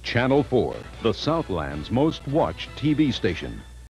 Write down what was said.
Channel 4, the Southland's most watched TV station.